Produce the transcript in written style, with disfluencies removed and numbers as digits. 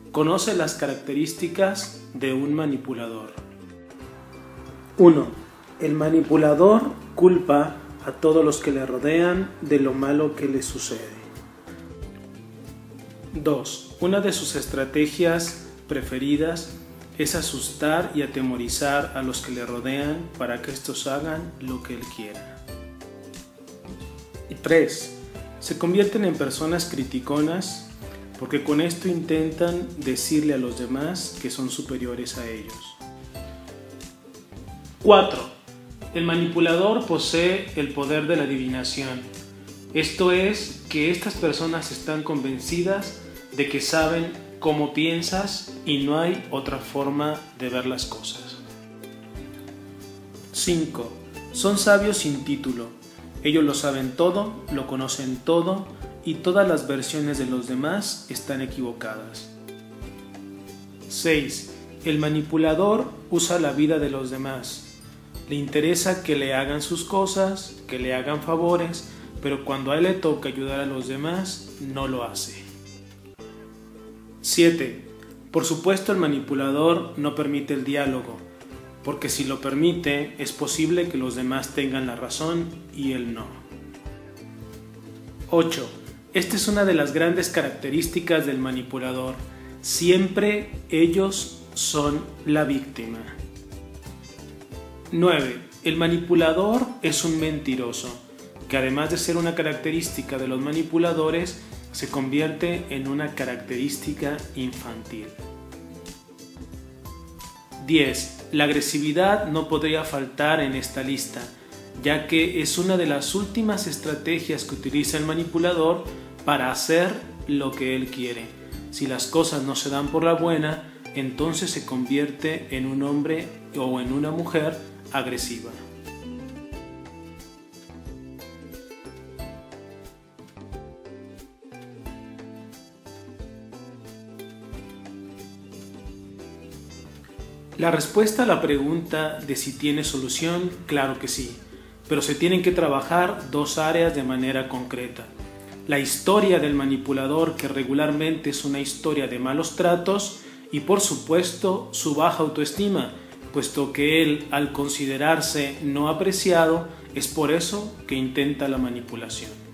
Conoce las características de un manipulador. 1. El manipulador culpa a todos los que le rodean de lo malo que le sucede. 2. Una de sus estrategias preferidas es asustar y atemorizar a los que le rodean para que estos hagan lo que él quiera. 3. Se convierten en personas criticonas porque con esto intentan decirle a los demás que son superiores a ellos. 4. El manipulador posee el poder de la adivinación. Esto es que estas personas están convencidas de que saben cómo piensas y no hay otra forma de ver las cosas. 5. Son sabios sin título. Ellos lo saben todo, lo conocen todo y todas las versiones de los demás están equivocadas. 6. El manipulador usa la vida de los demás. Le interesa que le hagan sus cosas, que le hagan favores, pero cuando a él le toca ayudar a los demás, no lo hace. 7. Por supuesto, el manipulador no permite el diálogo, porque si lo permite, es posible que los demás tengan la razón y él no. 8. Esta es una de las grandes características del manipulador. Siempre ellos son la víctima. 9. El manipulador es un mentiroso, que además de ser una característica de los manipuladores, se convierte en una característica infantil. 10. La agresividad no podría faltar en esta lista, ya que es una de las últimas estrategias que utiliza el manipulador para hacer lo que él quiere. Si las cosas no se dan por la buena, entonces se convierte en un hombre o en una mujer agresiva. La respuesta a la pregunta de si tiene solución, claro que sí, pero se tienen que trabajar dos áreas de manera concreta. La historia del manipulador, que regularmente es una historia de malos tratos, y por supuesto su baja autoestima, puesto que él, al considerarse no apreciado, es por eso que intenta la manipulación.